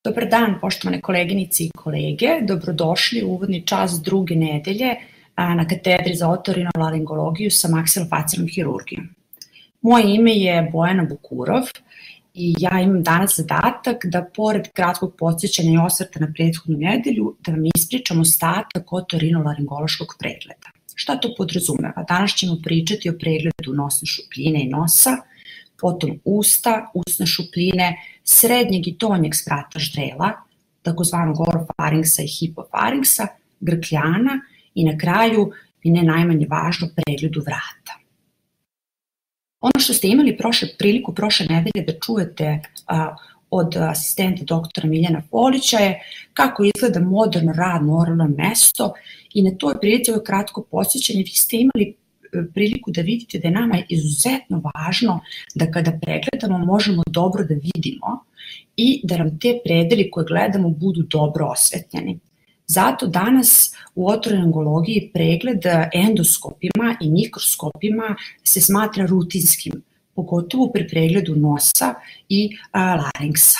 Dobar dan, poštovane koleginice i kolege. Dobrodošli u uvodni čas druge nedelje na katedri za otorinolaringologiju sa maksilofacijalnom hirurgijom. Moje ime je Bojana Bukurov i ja imam danas zadatak da pored kratkog podsjećanja i osvrta na prethodnu nedelju da vam ispričam ostatak otorinolaringološkog pregleda. Šta to podrazumeva? Danas ćemo pričati o pregledu nosne šupljine i nosa, potom usta, usne šupljine, srednjeg i donjeg sprata ždrela, takozvanog orofarinksa i hipofarinksa, grkljana i na kraju, i ne najmanje važno, pregledu vrata. Ono što ste imali priliku prošle nedelje da čujete od asistenta doktora Miljana Polića je kako izgleda moderno radno oralno mesto i na toj prilici ovo kratko podsjećanje vi ste imali priliku da vidite da je nama izuzetno važno da kada pregledamo možemo dobro da vidimo i da nam te predeli koje gledamo budu dobro osvetljeni. Zato danas u otorinolaringologiji pregled endoskopima i mikroskopima se smatra rutinskim, pogotovo pri pregledu nosa i larinksa.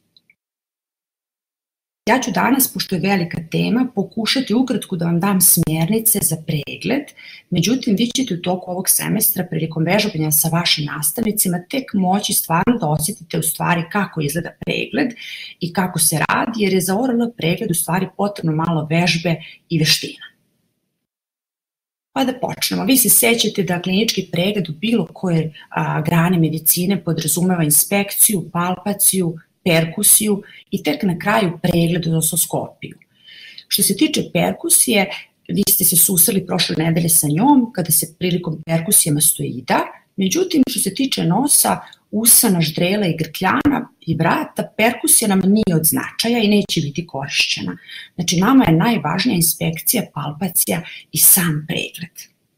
Ja ću danas, pošto je velika tema, pokušati ukratko da vam dam smjernice za pregled, međutim vi ćete u toku ovog semestra prilikom vežbanja sa vašim nastavnicima tek moći stvarno da osjetite u stvari kako izgleda pregled i kako se radi, jer je za ORL pregled u stvari potrebno malo vežbe i veština. Pa da počnemo. Vi se sećate da klinički pregled u bilo koje grane medicine podrazumeva inspekciju, palpaciju, perkusiju i tek na kraju pregled odoskopiju. Što se tiče perkusije, vi ste se susreli prošle nedelje sa njom kada se prilikom perkusije mastoida, međutim što se tiče nosa, usana, ždrela i grkljana i vrata, perkusija nam nije od značaja i neće biti korišćena. Znači nama je najvažnija inspekcija, palpacija i sam pregled.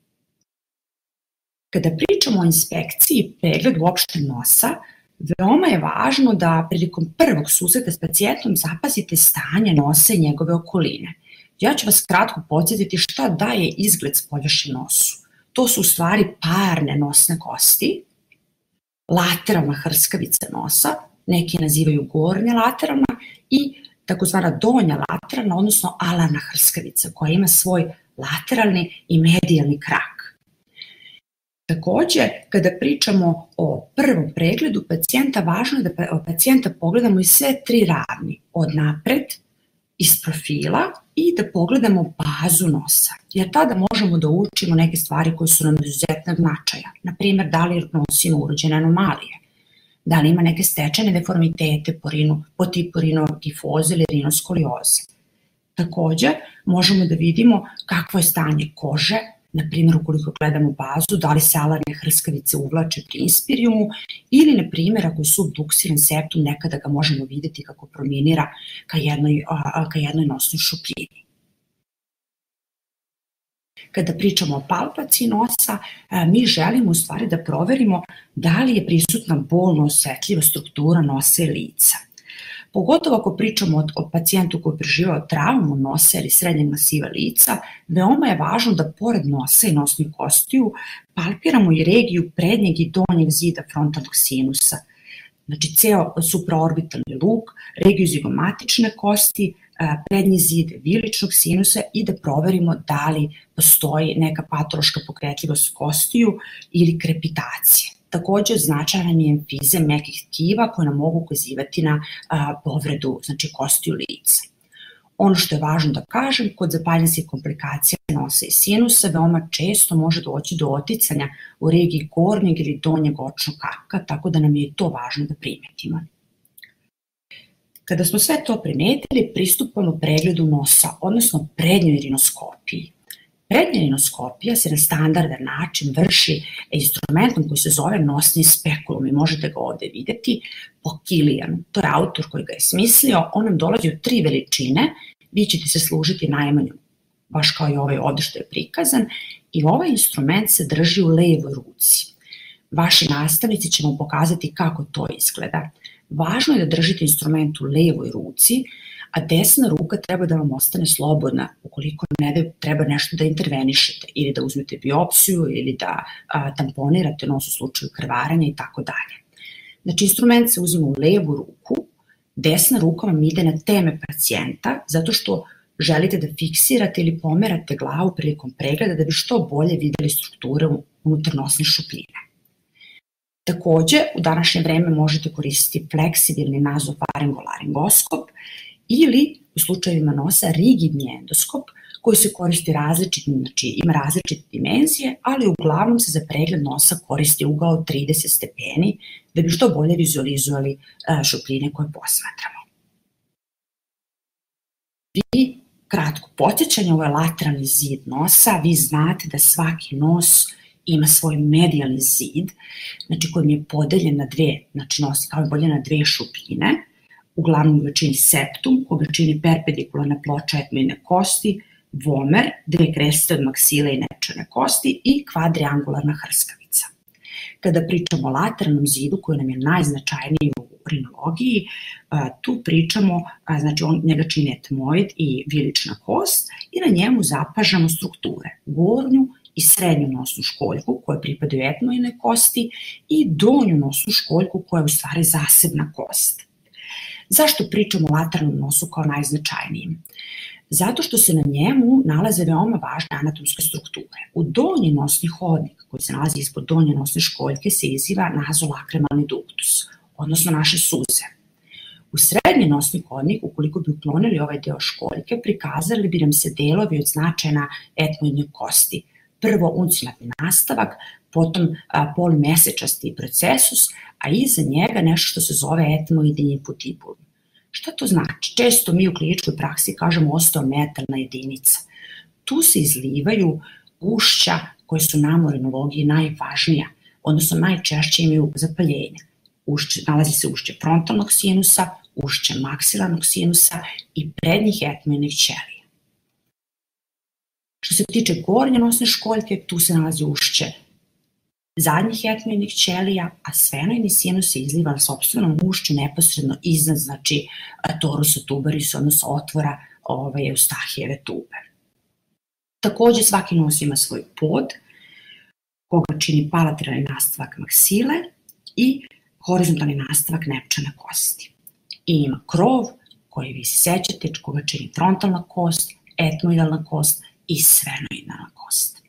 Kada pričamo o inspekciji, pregled uopšte nosa, veoma je važno da prilikom prvog susreta s pacijentom zapazite stanje nosa i njegove okoline. Ja ću vas kratko podsjetiti šta daje izgled spoljašnjem nosu. To su u stvari parne nosne kosti, lateralna hrskavica nosa, neki nazivaju gornja lateralna i takozvana donja lateralna, odnosno alarna hrskavica koja ima svoj lateralni i medijalni krak. Takođe, kada pričamo o prvom pregledu pacijenta, važno je da pacijenta pogledamo i sve tri ravni, od napred, iz profila i da pogledamo bazu nosa, jer tada možemo da učimo neke stvari koje su nam izuzetnog značaja. Naprimjer, da li nos ima urođene anomalije, da li ima neke stečene deformitete po tipu rinogifoze ili rinoskolijoze. Takođe, možemo da vidimo kakvo je stanje kože, na primjer ukoliko gledamo bazu, da li se alarne hrskavice uvlače pri inspirijumu ili na primjer ako je subduksiran septum nekada ga možemo videti kako prominira ka jednoj nosnoj šupljini. Kada pričamo o palpaciji nosa, mi želimo u stvari da proverimo da li je prisutna bolno osetljiva struktura nosa i lica. Pogotovo ako pričamo o pacijentu koji je preživao traumu nosa ili srednjeg masiva lica, veoma je važno da pored nosa i nosnih kostiju palpiramo i regiju prednjeg i donjeg zida frontalnog sinusa. Znači ceo supraorbitalni luk, regiju zigomatične kosti, prednji zid viličnog sinusa i da proverimo da li postoji neka patološka pokretljivost kostiju ili krepitacije. Takođe, značajan je emfizem mekih tkiva koje nam mogu ukazivati na povredu kostiju lica. Ono što je važno da kažem, kod zapaljenskih komplikacija nosa i sinusa veoma često može doći do oticanja u regiji gornjeg ili donjeg očnog kaka, tako da nam je to važno da primetimo. Kada smo sve to primetili, pristupamo pregledu nosa, odnosno prednjoj rinoskopiji. Prednja rinoskopija se na standardan način vrši instrumentom koji se zove nosni spekulum i možete ga ovde videti po Kilijanu. To je autor koji ga je smislio, on nam dolazi u 3 veličine, vi ćete se služiti najmanjom, baš kao i ovaj ovde što je prikazan, i ovaj instrument se drži u levoj ruci. Vaši nastavnici će vam pokazati kako to izgleda. Važno je da držite instrument u levoj ruci, a desna ruka treba da vam ostane slobodna ukoliko ne treba nešto da intervenišete ili da uzmete biopsiju ili da tamponirate nos u slučaju krvaranja i tako dalje. Znači, instrument se uzima u levu ruku, Desna ruka vam ide na teme pacijenta zato što želite da fiksirate ili pomerate glavu prilikom pregleda da bi što bolje videli strukture unutar nosne šupljine. Takođe, u današnje vreme možete koristiti fleksibilni nazofaringolaringoskop ili u slučajevima nosa rigidni endoskop koji se koristi različitim, znači ima različite dimenzije, ali uglavnom se za pregled nosa koristi ugao 30 stepeni da bi što bolje vizualizovali šupljine koje posmatramo. Vi, kratko podsjećanje, ovo je lateralni zid nosa, vi znate da svaki nos ima svoj medijalni zid, znači kojim je podeljen na dve, znači nos kao je podeljen na dve šupljine, uglavnom ga čini septum, koga čini perpendikularna ploča etmoidne kosti, vomer, dve kreste od maksile i nepčane kosti i kvadriangularna hrskavica. Kada pričamo o lateralnom zidu, koji nam je najznačajniji u rinologiji, tu pričamo, znači njega čini etmoid i vilična kost i na njemu zapažamo strukture, gornju i srednju nosnu školjku koje pripadaju etmoidnoj kosti i donju nosnu školjku koja je u stvari zasebna kost. Zašto pričamo o lateralnom nosu kao najznačajnijim? Zato što se na njemu nalaze veoma važne anatomske strukture. U donji nosni hodnik, koji se nalazi ispod donje nosne školjke, se iziva nazolakremalni duktus, odnosno naše suze. U srednji nosni hodnik, ukoliko bi uklonili ovaj deo školjke, prikazali bi nam se delovi od značajna etmoidne kosti. Prvo uncilatni nastavak, potom polimesečasti procesus, a iza njega nešto što se zove etmoidni infundibulum. Šta to znači? Često mi u kliničkoj praksi kažemo osteometalna jedinica. Tu se izlivaju ušća koje su nam u rinologiji najvažnija, odnosno najčešće imaju zapaljenje. Nalazi se ušće frontalnog sinusa, ušće maksilarnog sinusa i prednjih etmoidnih ćelija. Što se tiče gornje nosne školjke, tu se nalazi ušće zadnjih etmoidnih ćelija, a sfenoidni sinus se izliva na sopstvenom ušću neposredno iznad, znači, torusa tuberisa, odnosno otvora Eustahijeve tube. Takođe, svaki nos ima svoj pod, koga čini palateralni nastavak maksile i horizontalni nastavak nepčane kosti. I ima krov, koji vi se sećate, koga čini frontalna kost, etmoidalna kost i sfenoidalna kost.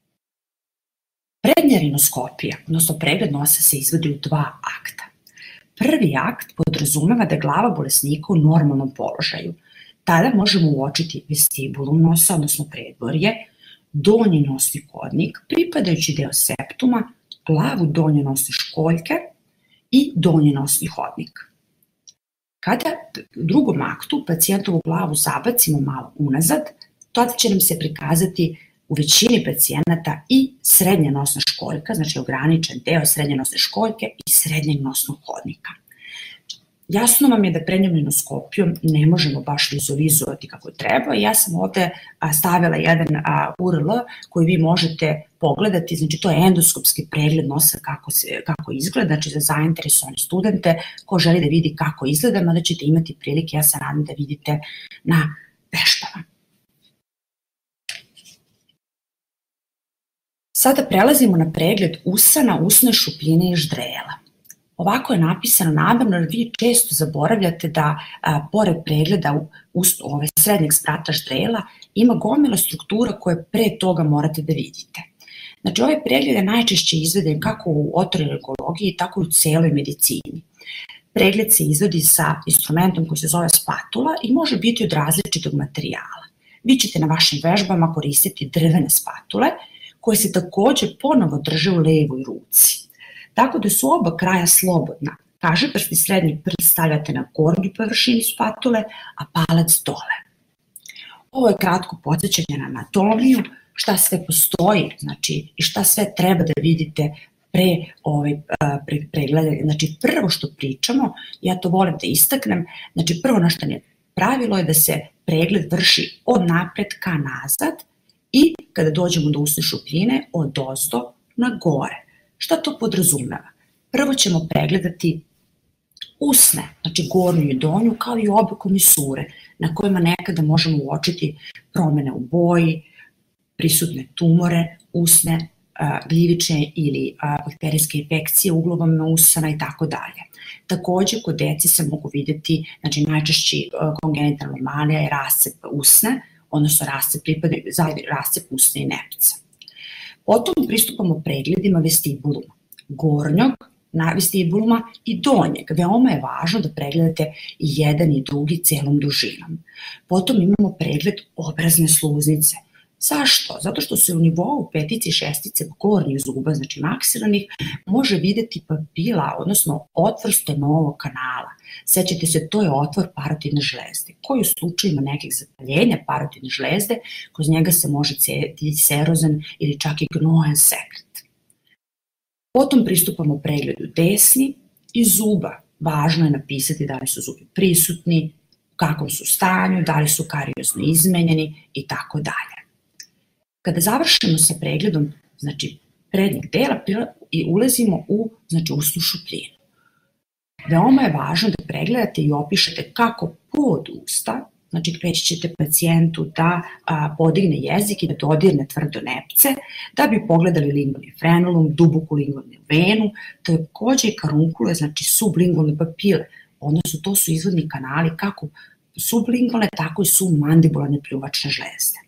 Prednja rinoskopija, odnosno pregled nosa, se izvodi u dva akta. Prvi akt podrazumeva da je glava bolesnika u normalnom položaju. Tada možemo uočiti vestibulum nosa, odnosno predvorje, donji nosni hodnik, pripadajući deo septuma, glavu donje nosne školjke i donji nosni hodnik. Kada u drugom aktu pacijentovu glavu zabacimo malo unazad, tada će nam se prikazati u većini pacijenata i srednja nosna školjka, znači ograničen deo srednje nosne školjke i srednjeg nosnog hodnika. Jasno vam je da prednjom rinoskopijom ne možemo baš vizualizovati kako treba i ja sam ovde stavila jedan URL koji vi možete pogledati, znači to je endoskopski pregled nosa kako izgleda, znači za zainteresovane studente ko želi da vidi kako izgleda, mada ćete imati prilike, ja se nadam da vidite na vežbama. Sada prelazimo na pregled usana, usne šupljine i ždrela. Ovako je napisano namerno jer vi često zaboravljate da pored pregleda srednjeg sprata ždrela ima gomila struktura koje pre toga morate da vidite. Znači ovaj pregled je najčešće izveden kako u otorinolaringologiji, tako i u celoj medicini. Pregled se izvodi sa instrumentom koji se zove spatula i može biti od različitog materijala. Vi ćete na vašim vežbama koristiti drvene spatule koje se takođe ponovo drže u levoj ruci. Tako da su oba kraja slobodna. Kažiprst i srednji prst stavljate na gornju površini spatule, a palac dole. Ovo je kratko podsjećanje na anatomiju, šta sve postoji, znači i šta sve treba da vidite pre pregleda. Znači prvo što pričamo, ja to volim da istaknem, znači prvo na što je pravilo je da se pregled vrši od napred ka nazad i kada dođemo do usne šupljine od ozdo na gore. Šta to podrazumeva? Prvo ćemo pregledati usne, znači gornju i donju, kao i obe komisure, na kojima nekada možemo uočiti promene u boji, prisutne tumore, usne gljivične ili bakterijske infekcije uglovama usana i tako dalje. Takođe, kod dece se mogu videti, znači najčešći kongenitalna anomalija je rascep usne, odnosno rascep usne i nepca. Potom pristupamo pregledima vestibuluma, gornjog vestibuluma i donjeg. Veoma je važno da pregledate i jedan i drugi celom dužinom. Potom imamo pregled obrazne sluznice. Zašto? Zato što se u nivou petice i šestice gornjih zuba, znači maksilarnih, može videti papila, odnosno otvor stenovog kanala. Sećate se, to je otvor parotidne žlezde, koji u slučajima nekih zapaljenja parotidne žlezde, kroz njega se može cediti serozan ili čak i gnojan sekret. Potom pristupamo pregledu desni i zuba. Važno je napisati da li su zubi prisutni, u kakvom su stanju, da li su kariozno izmenjeni i tako dalje. Kada završimo sa pregledom, znači prednjeg dela i ulazimo u usnu šupljinu. Veoma je važno da pregledate i opišete kako pod usta, znači reći ćete pacijentu da podigne jezik i da dodirne tvrdo nepce, da bi pogledali lingualni frenulum, duboku lingualnu venu, takođe i karunkule, znači sublingualne papile, odnosno to su izvodni kanali kako sublingualne, tako i submandibularne pljuvačne žlezde.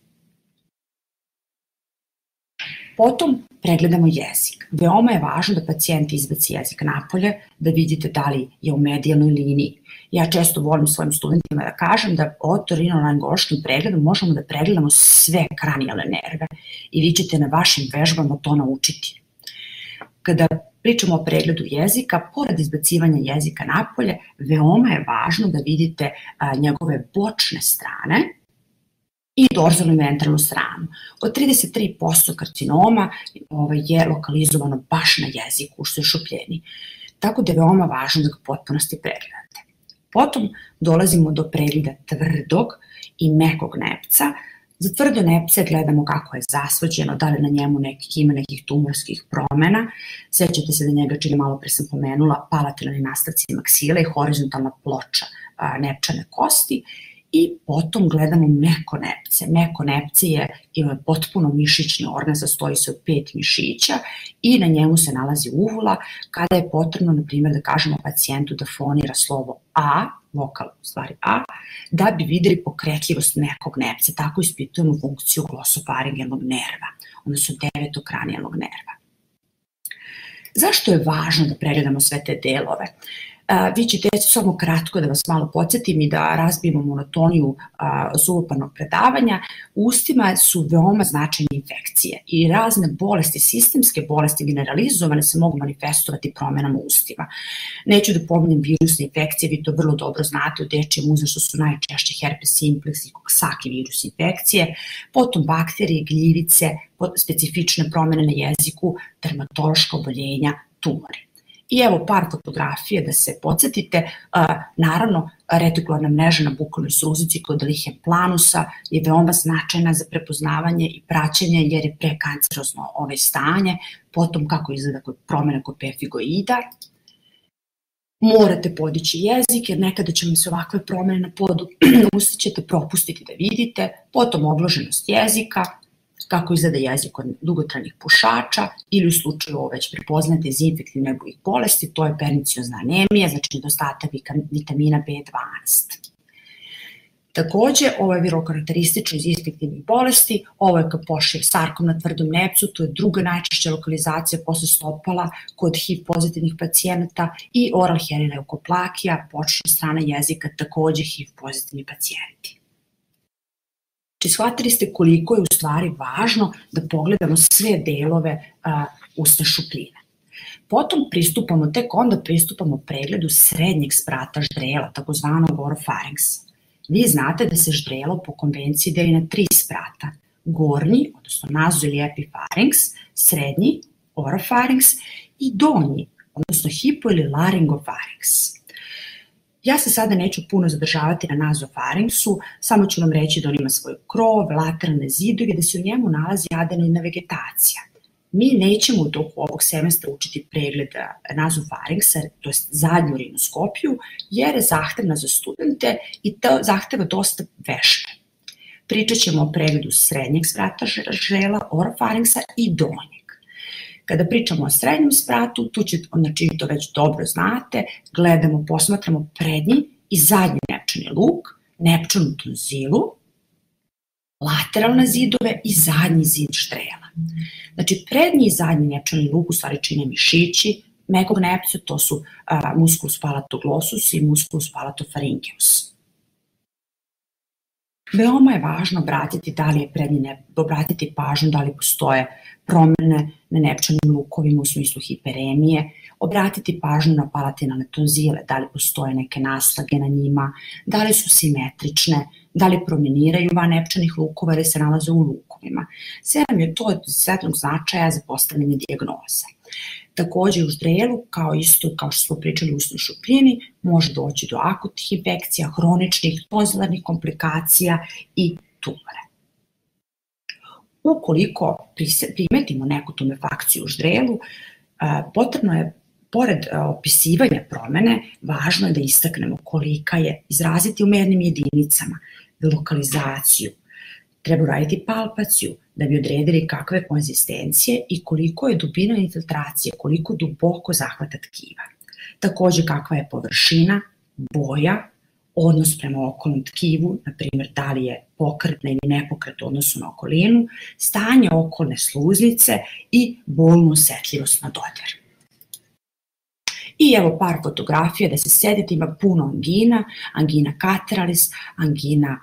Potom pregledamo jezik. Veoma je važno da pacijent izbaci jezik napolje, da vidite da li je u medijalnoj liniji. Ja često volim svojim studentima da kažem da otorinolaringološkim pregledom možemo da pregledamo sve kranijalne nerve i vi ćete na vašim vežbama to naučiti. Kada pričamo o pregledu jezika, pored izbacivanja jezika napolje, veoma je važno da vidite njegove bočne strane i dorzalnu i ventralnu stranu. Od 33% karcinoma je lokalizovano baš na jeziku, u ušnoj šupljini. Tako da je veoma važno da ga potpunosti pregledate. Potom dolazimo do pregleda tvrdog i mekog nepca. Za tvrdo nepce gledamo kako je zasvađeno, da li na njemu ima nekih tumorskih promena. Sećate se da njega, čini malo pre sam pomenula, palatilni nastavci maksile i horizontalna ploča nepčane kosti. I potom gledamo meko nepce. Meko nepce je potpuno mišićni organ, sastoji se od 5 mišića i na njemu se nalazi uvula kada je potrebno, na primjer, da kažemo pacijentu da fonira slovo A, vokal u stvari A, da bi videli pokretljivost mekog nepca. Tako ispitujemo funkciju glosofaringealnog nerva, odnosno devetokranijalnog nerva. Zašto je važno da pregledamo sve te delove? Vi ćete samo kratko da vas malo podsjetim i da razbijemo monotoniju suvoparnog predavanja. U ustima su veoma značajne infekcije i razne bolesti, sistemske bolesti generalizovane se mogu manifestovati promenama u ustima. Neću da pominjem virusne infekcije, vi to vrlo dobro znate u dečijem uzrastu su najčešće herpes simplex i Coxsackie virus infekcije, potom bakterije, gljivice, specifične promene na jeziku, dermatološka oboljenja, tumori. I evo par fotografije da se podsjetite, naravno retikularna mreža na bukalnoj sluznici kod Lichen planusa je veoma značajna za prepoznavanje i praćenje jer je prekancerozno stanje, potom kako izgleda kod promene kod pefigoida. Morate podići jezik jer nekada će vam se ovakve promene na podu usta ćete propustiti da vidite, potom obloženost jezika, kako izgleda jezik kod dugotrajnih pušača ili u slučaju već prepoznate iz infektivne bolesti, to je perniciozna anemija, znači nedostatak vitamina B12. Takođe, ovo je vrlo karakteristično iz infektivnih bolesti, ovo je kapošije sarkom na tvrdom nepcu, to je druga najčešća lokalizacija posle stopala kod HIV pozitivnih pacijenata i oral helileukoplasija, početna strana jezika, takođe HIV pozitivni pacijenti. Znači, shvatili ste koliko je u stvari važno da pogledamo sve delove usne šupljine. Potom tek onda pristupamo pregledu srednjeg sprata ždrela, takozvanog orofaringsa. Vi znate da se ždrelo po konvenciji deli na 3 sprata. Gornji, odnosno nazo ili epifarinks, srednji, orofarinks i donji, odnosno hipo ili laringofarinks. Ja se sada neću puno zadržavati na nazofaringsu, samo ću vam reći da on ima svoj krov, lateralne zidove, da se u njemu nalazi adenoidna vegetacija. Mi nećemo u toku ovog semestra učiti pregled nazofaringsa, to je zadnju rinoskopiju, jer je zahtevna za studente i to zahteva dosta vežbe. Pričat ćemo o pregledu srednjeg sprata ždrela, orofaringsa i donjeg. Kada pričamo o srednjem spratu, tu će, znači to već dobro znate, gledamo, posmatramo prednji i zadnji nepčani luk, nepčanu tonzilu, lateralne zidove i zadnji zid ždrijela. Znači, prednji i zadnji nepčani luk u stvari čine mišići mekog nepca, to su musculus palatoglossus i musculus palatopharyngeus. Veoma je važno obratiti pažnju da li postoje promene na nepčanim lukovima u smislu hiperemije, obratiti pažnju na palatinalne tonzile, da li postoje neke naslage na njima, da li su simetrične, da li promeniraju van nepčanih lukova ili se nalaze u lukovima. Sve nam je to od izuzetnog značaja za postavljanje dijagnoze. Takođe u ždrijelu, kao što smo pričali u usnoj šupljini, može doći do akutnih infekcija, hroničnih, tonzilarnih komplikacija i tumora. Ukoliko primetimo neku tumefakciju u ždrijelu, potrebno je, pored opisivanja promene, važno je da istaknemo kolika je, izraziti u mernim jedinicama, lokalizaciju, treba uraditi palpaciju da bi odredili kakve konzistencije i koliko je dubina infiltracije, koliko duboko zahvata tkiva. Takođe kakva je površina, boja, odnos prema okolnom tkivu, na primjer da li je pokretna ili nepokretna u odnosu na okolinu, stanje okolne sluznice i bolnu osetljivost na dodir. I evo par fotografija da se setite, ima puno angina, angina cataralis, angina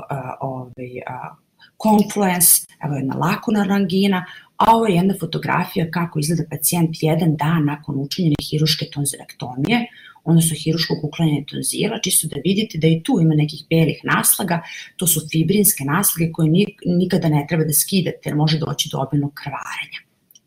confluens, evo jedna lakunarna angina, a ovo je jedna fotografija kako izgleda pacijent jedan dan nakon učinjene hiruške tonzilektomije, odnosno hiruškog uklanjanja tonzila, čisto da vidite da i tu ima nekih belih naslaga, to su fibrinske naslage koje nikada ne treba da skidate jer može doći do obilnog krvarenja.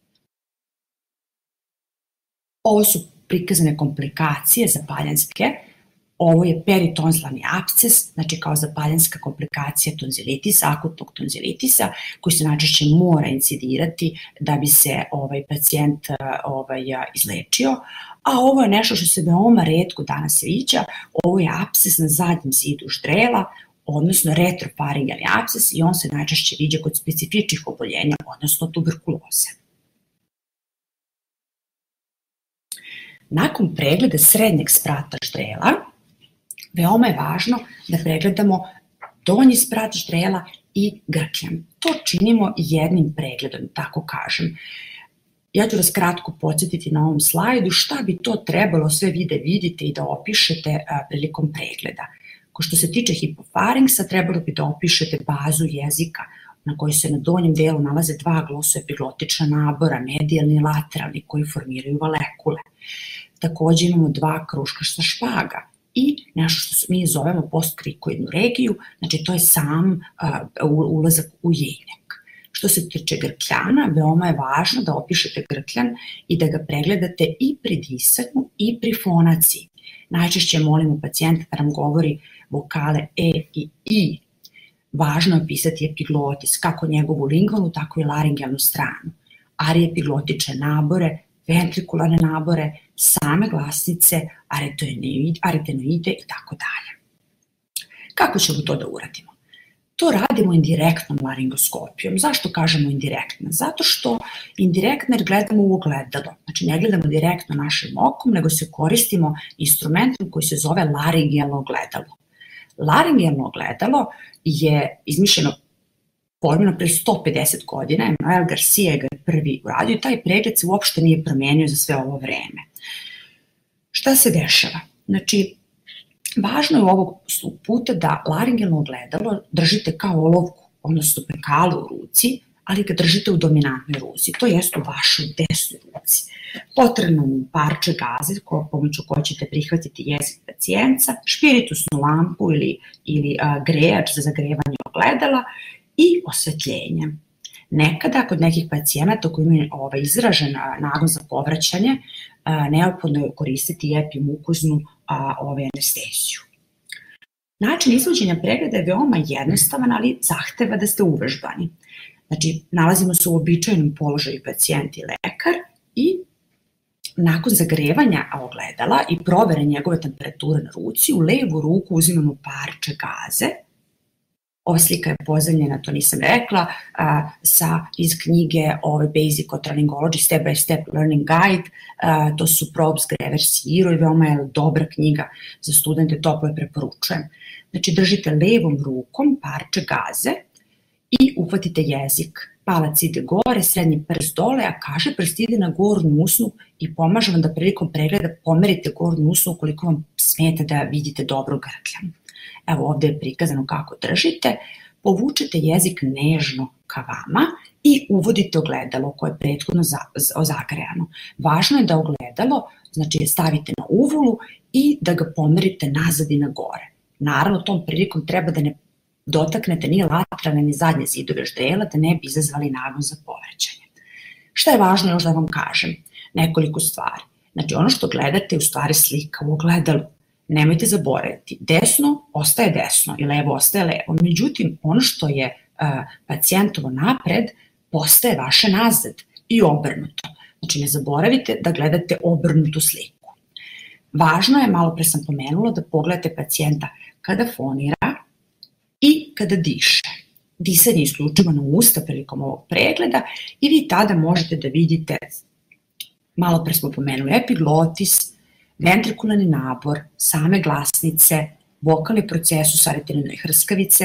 Ovo su prikazane komplikacije zapaljanske. Ovo je peritonzilarni apsces, znači kao zapaljanska komplikacija tonzilitisa, akutnog tonzilitisa, koji se najčešće mora incidirati da bi se pacijent izlečio. A ovo je nešto što se veoma retko danas viđa, ovo je apsces na zadnjem zidu ždrijela, odnosno retrofaringalni apsces, i on se najčešće viđa kod specifičnih oboljenja, odnosno tuberkuloze. Nakon pregleda srednjeg sprata ždrijela, veoma je važno da pregledamo donji sprat ždrijela i grkljan. To činimo jednim pregledom, tako kažem. Ja ću vas kratko podsjetiti na ovom slajdu šta bi to trebalo sve vi da vidite i da opišete prilikom pregleda. Ko što se tiče hipofarinksa, trebalo bi da opišete bazu jezika na kojoj se na donjem delu nalaze dva glosoepiglotična nabora, medijalni i lateralni, koji formiraju valekule. Takođe imamo dva kruškašta špaga i nešto što mi zovemo postkrikoidnu regiju, znači to je sam ulazak u jejnik. Što se tiče grkljana, veoma je važno da opišete grkljan i da ga pregledate i pri disanju i pri fonaciji. Najčešće molimo pacijenta da nam govori vokale E i I. Važno je opisati epiglotis, kako njegovu lingvalnu, tako i laringelnu stranu, ariepiglotične nabore, ventrikularne nabore, same glasnice, aretenoide i tako dalje. Kako ćemo to da uradimo? To radimo indirektnom laringoskopijom. Zašto kažemo indirektno? Zato što indirektno jer gledamo u ogledalo. Znači ne gledamo direktno našim okom, nego se koristimo instrumentom koji se zove laringelno ogledalo. Laringelno ogledalo je izmišljeno formirano pre 150 godina, Emmanuel Garcia ga je prvi uradio i taj pregled se uopšte nije promenio za sve ovo vreme. Šta se dešava? Znači, važno je ovog puta da laringelno ogledalo držite kao olovku, odnosno pekalu u ruci, ali ga držite u dominantnoj ruci, to jest u vašoj desnoj ruci. Potrebno mu parče gaze pomoću koje ćete prihvatiti jezik pacijenta, špiritusnu lampu ili grejač za zagrevanje ogledala i osvetljenje. Nekada kod nekih pacijenata koji imaju izražen nagon za povraćanje, neophodno je koristiti epimukuznu anesteziju. Način izvođenja pregleda je veoma jednostavan, ali zahteva da ste uvežbani. Znači, nalazimo se u običajnom položaju pacijent i lekar i nakon zagrevanja ogledala i provere njegove temperature na ruci, u levu ruku uzimamo parče gaze Ova slika je pozemljena, to nisam rekla, iz knjige Basic Otolaryngology Step by Step Learning Guide. To su Probst, Grever, Siro i veoma je dobra knjiga za studente, toplo je preporučujem. Znači, držite levom rukom parče gaze i uhvatite jezik. Palac ide gore, srednji prst dole, a kaži prst ide na gornju usnu i pomažem vam da prilikom pregleda pomerite gornju usnu ukoliko vam smeta da vidite dobro grkljan. Evo ovde je prikazano kako držite, povučete jezik nežno ka vama i uvodite ogledalo koje je prethodno zagrejano. Važno je da ogledalo, znači stavite na uvulu i da ga pomerite nazad i na gore. Naravno, tom prilikom treba da ne dotaknete ni lateralne ni zadnje zidove ždrijela da ne bi izazvali nagon za povređenje. Šta je važno još da vam kažem? Nekoliko stvari. Znači, ono što gledate je u stvari slika u ogledalu. Nemojte zaboraviti, desno ostaje desno i levo ostaje levo. Međutim, ono što je pacijentovo napred postaje vaše nazad i obrnuto. Znači, ne zaboravite da gledate obrnutu sliku. Važno je, malo pre sam pomenula, da pogledate pacijenta kada fonira i kada diše. Disanje je isključivo na usta prilikom ovog pregleda i vi tada možete da vidite, malo pre smo pomenuli, epiglotis, ventrikularni nabor, same glasnice, vokalni procesus aretinidne hrskavice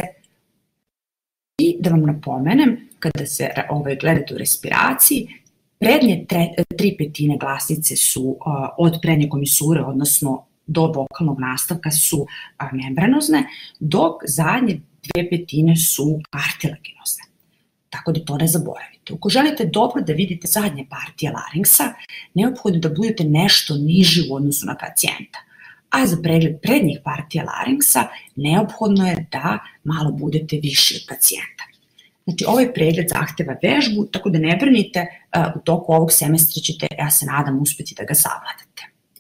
i da vam napomenem, kada se gledate u respiraciji, prednje 3/5 glasnice su od prednje komisure, odnosno do vokalnog nastavka su membranozne, dok zadnje 2/5 su kartilaginozne. Tako da to ne zaboravite. Ako želite dobro da vidite zadnje partije laringsa, neophodno da budete nešto niži u odnosu na pacijenta. A za pregled prednjih partija laringsa neophodno je da malo budete viši od pacijenta. Znači, ovaj pregled zahteva vežbu, tako da ne brinite, u toku ovog semestra ćete, ja se nadam, uspeti da ga savladate.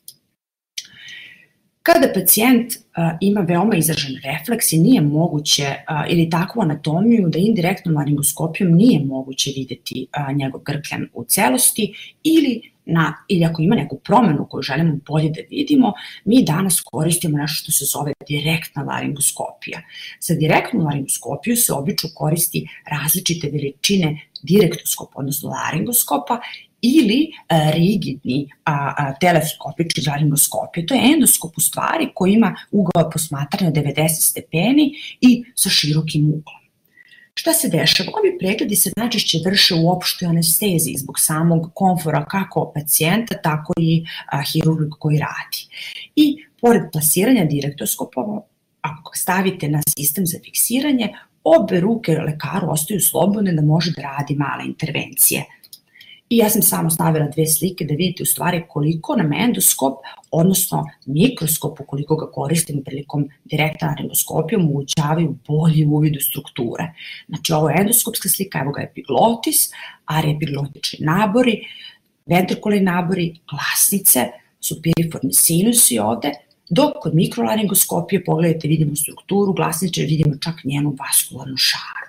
Kada pacijent ima veoma izražen refleks i nije moguće, ili takvu anatomiju da indirektnom laringoskopijom nije moguće videti njegov grkljan u celosti, ili ako ima neku promenu koju želimo bolje da vidimo, mi danas koristimo nešto što se zove direktna laringoskopija. Za direktnu laringoskopiju se obično koristi različite veličine direktoskopa, odnosno laringoskopa, ili rigidni teleskopički laringoskopija. To je endoskop u stvari koji ima ugao posmatranja 90 stepeni i sa širokim uglom. Šta se dešava? Ovi pregledi se najčešće vrše u opštoj anesteziji zbog samog komfora kako pacijenta, tako i hirurga koji radi. I pored plasiranja direktoskopova, ako stavite na sistem za fiksiranje, obe ruke lekaru ostaju slobodne da može da radi male intervencije. I ja sam samo stavila 2 slike da vidite u stvari koliko nam endoskop, odnosno mikroskop, ukoliko ga koristimo prilikom direktne laringoskopije, omogućavaju bolji uvid u strukture. Znači, ovo je endoskopska slika, evo ga epiglotis, ariepiglotični nabori, ventrikularni nabori, glasnice, superiforni sinusi ovde, dok kod mikrolaringoskopije, pogledajte, vidimo strukturu glasnice, vidimo čak njenu vaskularnu šaru.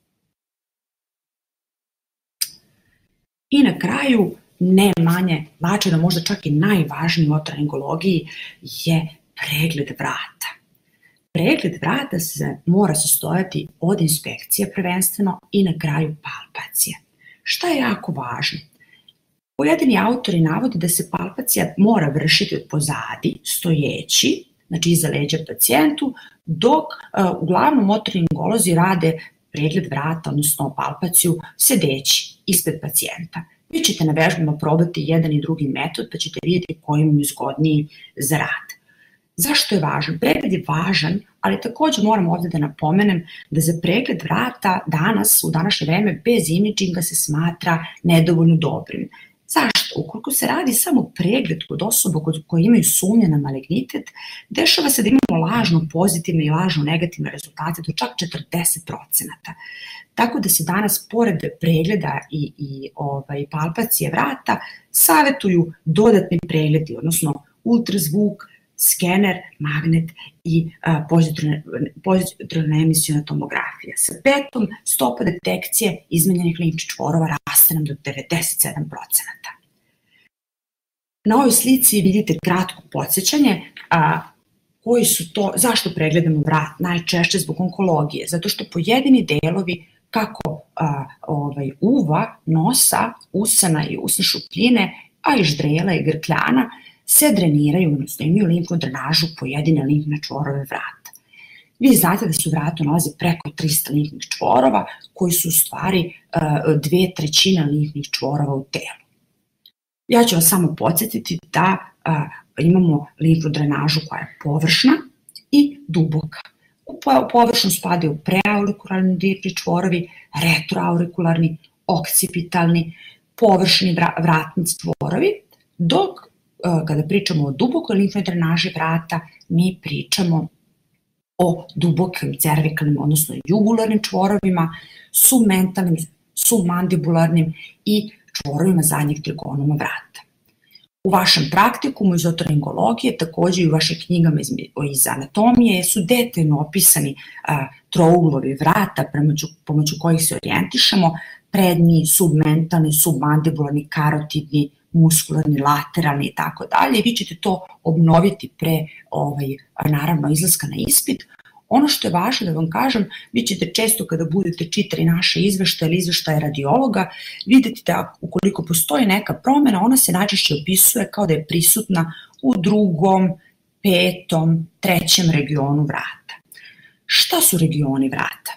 I na kraju, ne manje važno, možda čak i najvažniji u otolaringologiji je pregled vrata. Pregled vrata se mora sastojati od inspekcije prvenstveno i na kraju palpacije. Šta je jako važno? Pojedini autori navode da se palpacija mora vršiti od pozadi, stojeći, znači iza leđa pacijentu, dok uglavnom otolaringolozi rade pregled vrata, odnosno palpaciju, sedeći ispred pacijenta. Vi ćete na vežbama probati jedan i drugi metod, pa ćete vidjeti koji im je zgodniji za rad. Zašto je važan? Pregled je važan, ali takođe moram ovde da napomenem da za pregled vrata danas, u današnje vreme, bez imidžinga se smatra nedovoljno dobrim. Zašto? Ukoliko se radi samo pregled kod osoba koje imaju sumnje na malignitet, dešava se da imamo lažno pozitivne i lažno negativne rezultate do čak 40%. Tako da se danas, pored pregleda i palpacije vrata, savetuju dodatni pregledi, odnosno ultrazvuk, skener, magnet i pozitrona emisiona tomografija. Sa petom stopa detekcije izmenjenih limfnih čvorova raste nam do 97%. Na ovoj slici vidite kratko podsjećanje koji su to, zašto pregledamo vrat? Najčešće zbog onkologije, zato što pojedini delovi kako uva, nosa, usana i usne šupljine, a i ždrela i grkljana se dreniraju, odnosno imaju limfnu drenažu pojedine limfne čvorove vrata. Vi znate da se u vratu nalazi preko 300 limfnih čvorova koji su u stvari 2/3 limfnih čvorova u telu. Ja ću vas samo podsjetiti da imamo limfnu drenažu koja je površna i duboka. U površnu spadaju preaurikularni limfni čvorovi, retroaurikularni, okcipitalni, površni vratni čvorovi, dok kada pričamo o dubokoj limfnoj drenaži vrata, mi pričamo o dubokim cervikalnim, odnosno jugularnim čvorovima, submentalnim, submandibularnim i čvorovima zadnjeg trigonuma vrata. U vašem praktikumu iz otorinolaringologije, takođe i u vašim knjigama iz anatomije, su detaljno opisani trouglovi vrata pomoću kojih se orijentišemo, prednji, submentalni, submandibularni, karotidni, muskularni, lateralni i tako dalje. Vi ćete to obnoviti pre naravno izlaska na ispit. Ono što je važno da vam kažem, vi ćete često kada budete čitali naše izveštaje ili izveštaje radiologa, videti da ukoliko postoji neka promena, ona se najčešće opisuje kao da je prisutna u 2., 5., 3. regionu vrata. Šta su regioni vrata?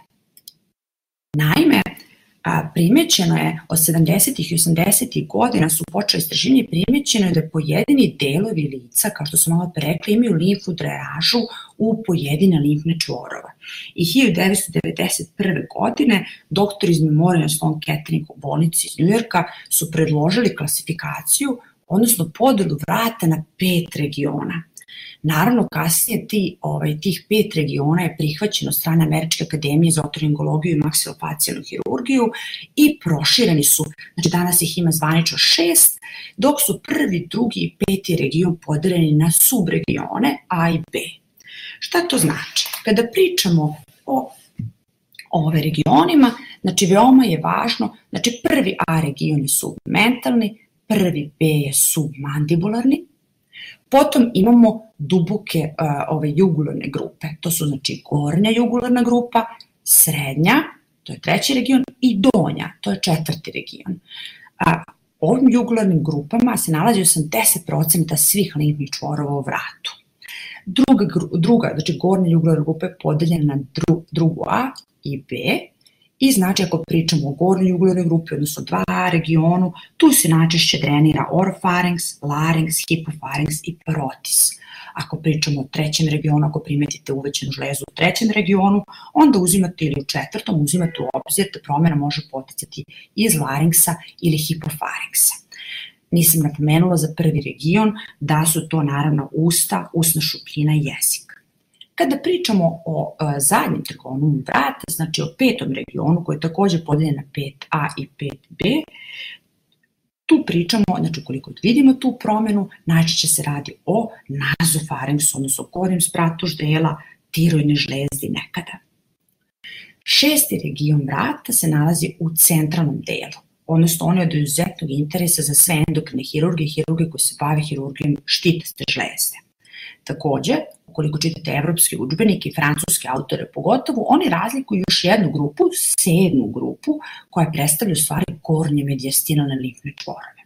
Naime, primećeno je od 70. i 80. godina su počeli istraživanje, primećeno je da pojedini delovi lica, kao što sam malo pre rekla, imaju limfnu drenažu u pojedine limfne čvorove. I 1991. godine doktori iz Memorial Sloan Kettering u bolnici iz Njujorka su predložili klasifikaciju, odnosno podelu vrata na 5 regiona. Naravno, kasnije tih 5 regiona je prihvaćeno od strane Američke akademije za otorinolaringologiju i maksilofacijalnu hirurgiju i prošireni su, znači danas ih ima zvanično 6, dok su 1., 2. i 5. region podeljeni na subregione A i B. Šta to znači? Kada pričamo o ove regionima, znači veoma je važno, znači 1. A region je submentalni, 1. B je submandibularni, potom imamo duboke jugularne grupe, to su znači gornja jugularna grupa, srednja, to je 3. region, i donja, to je 4. region. Ovim jugularnim grupama se nalazi 80% svih limfnih čvorova u vratu. Druga, znači gornja jugularna grupa je podeljena na 2. A i B, i znači ako pričamo o gornjoj jugularnoj grupi, odnosno 2A regionu, tu se najčešće drenira orofarinks, larinks, hipofarinks i parotis. Ako pričamo o 3. regionu, ako primetite uvećenu žlezu u 3. regionu, onda uzimate ili u 4. uzimate u obzir da promjena može poticati iz larinksa ili hipofarinksa. Nisam napomenula za 1. region da su to naravno usta, usna šupljina i jezik. Kada pričamo o zadnjem trigonomu vrata, znači o 5. regionu koji je takođe podeljen na 5A i 5B, tu pričamo, znači ukoliko vidimo tu promenu, najčešće se radi o nazofarinksu, odnosno gornjem spratu ždela, tiroidne žlezdi nekada. 6. region vrata se nalazi u centralnom delu, odnosno on je od izuzetnog interesa za sve endokrine hirurge i hirurge koji se bave hirurgijom štitaste žlezde. Takođe, ukoliko čitate evropske udžbenike i francuske autore pogotovo, oni razlikuju još jednu grupu, 7. grupu, koja predstavlja u stvari gornje mediastinalne limfne čvorove.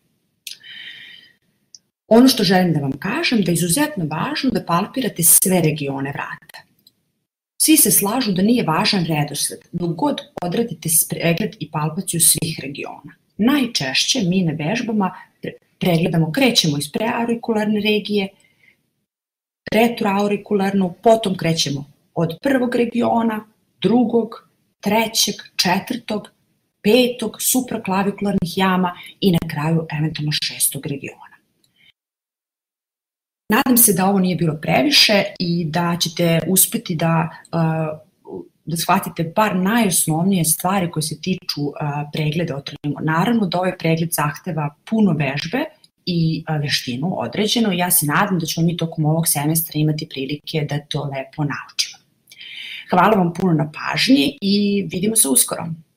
Ono što želim da vam kažem, da je izuzetno važno da palpirate sve regione vrata. Svi se slažu da nije važan redosled, dok god odradite pregled i palpaciju svih regiona. Najčešće mi na vežbama pregledamo, krećemo iz preaurikularne regije, retroaurikularnu, potom krećemo od 1. regiona, 2., 3., 4., 5. supraklavikularnih jama i na kraju eventualno 6. regiona. Nadam se da ovo nije bilo previše i da ćete uspeti da shvatite bar najosnovnije stvari koje se tiču pregleda otorinolaringologije. Naravno da ovaj pregled zahteva puno vežbe i veštinu određeno. Ja se nadam da ćemo mi tokom ovog semestra imati prilike da to lepo naučimo. Hvala vam puno na pažnji i vidimo se uskoro.